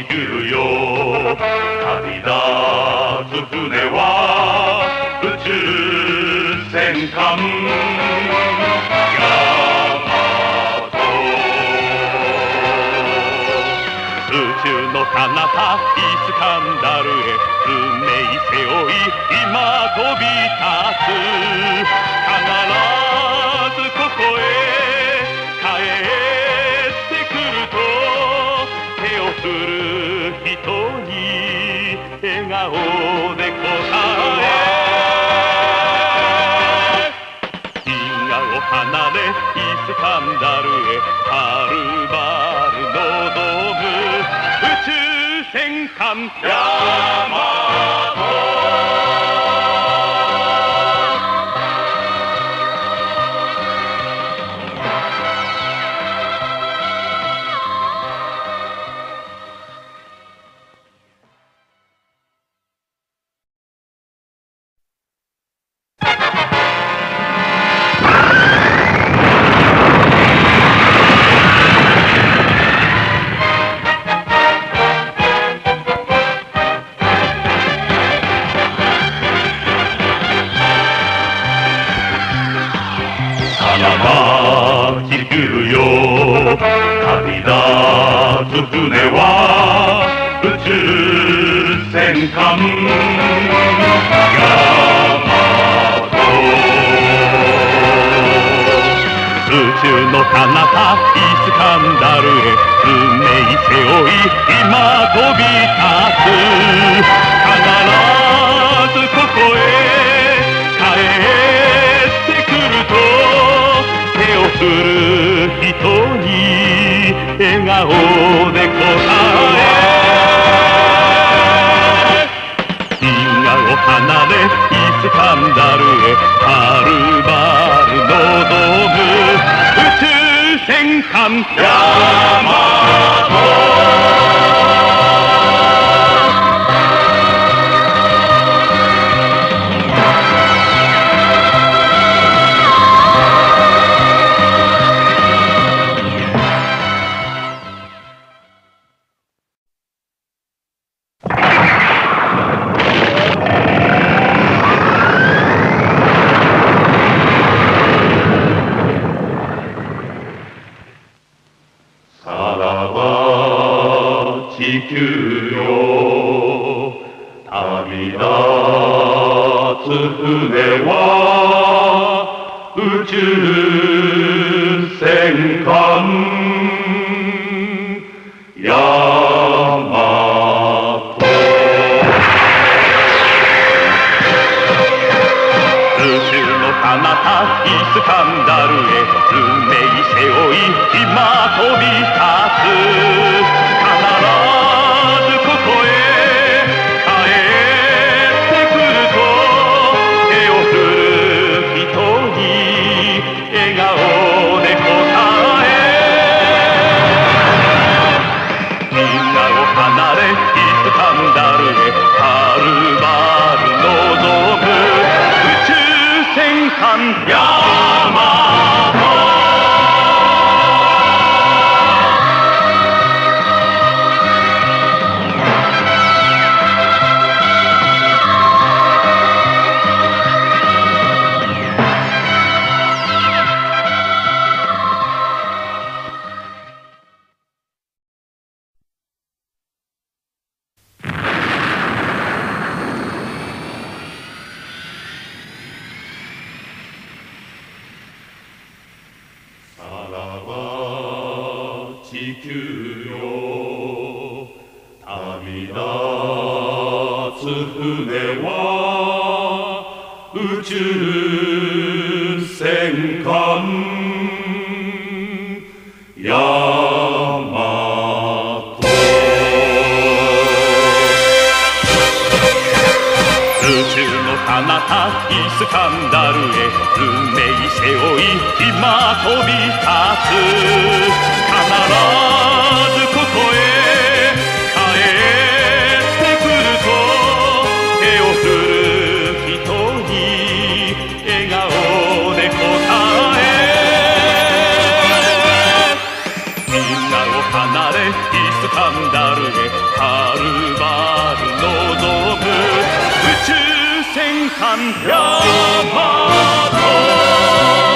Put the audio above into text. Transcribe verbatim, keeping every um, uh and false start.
地球よ旅立つ船は宇宙戦艦ヤマト。宇宙の彼方イスカンダルへ運命背負い今飛び立つ。必ずここへ帰ってくると手を振る人に笑顔で答え。銀河を離れイスカンダルへはるばる望む宇宙戦艦ヤマト。旅立つ船は宇宙戦艦ヤマト。宇宙の彼方イスカンダルへ運命背負い今飛び立つ。必ずここへ帰ってくると手を振る人に笑顔で答え。銀河を離れイスカンダルへはるばる望む宇宙戦艦ヤマト。地球よ旅立つ船は宇宙戦艦ヤマト。宇宙の彼方イスカンダルへ運命背負い今飛び立つ。ヤマト。地球よ旅立つ船は宇宙戦艦ヤマト。宇宙の彼方イスカンダルへ運命背負い今飛び立つ。必ずここへ帰ってくると手を振る人に笑顔で答え。みんなを離れイスカンダルへはるばる望む宇宙戦艦ヤマト